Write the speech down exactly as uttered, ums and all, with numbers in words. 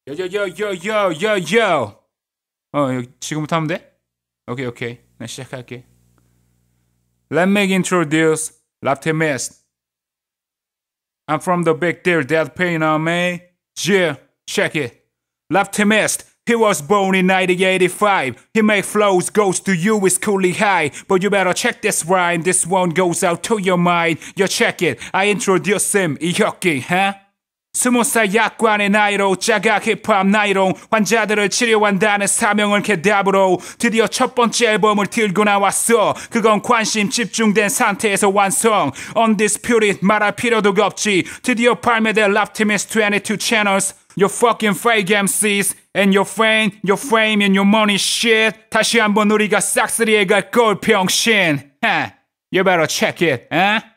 요요요요요요요. 어, 여기 지금부터 하면 돼? 오케이, 오케이. 나 시작할게. Let me introduce Loptimist. I'm from the big deal that pain on me. Yeah, check it. Loptimist. He was born in nineteen eighty-five. He make flows, goes to you is coolly high. But you better check this rhyme. This one goes out to your mind. You check it. I introduce him. 이혁기, huh? 스무 살 약관의 나이로 자각 힙합 나이로 환자들을 치료한다는 사명을 개답으로 드디어 첫 번째 앨범을 들고 나왔어. 그건 관심 집중된 상태에서 완성. Undisputed 말할 필요도 없지. 드디어 발매된 Loptimist twenty-two channels. Your fucking fake 엠시's and your fame, your fame and your money shit. 다시 한번 우리가 싹쓸이해갈 걸 병신. Huh? You better check it, huh?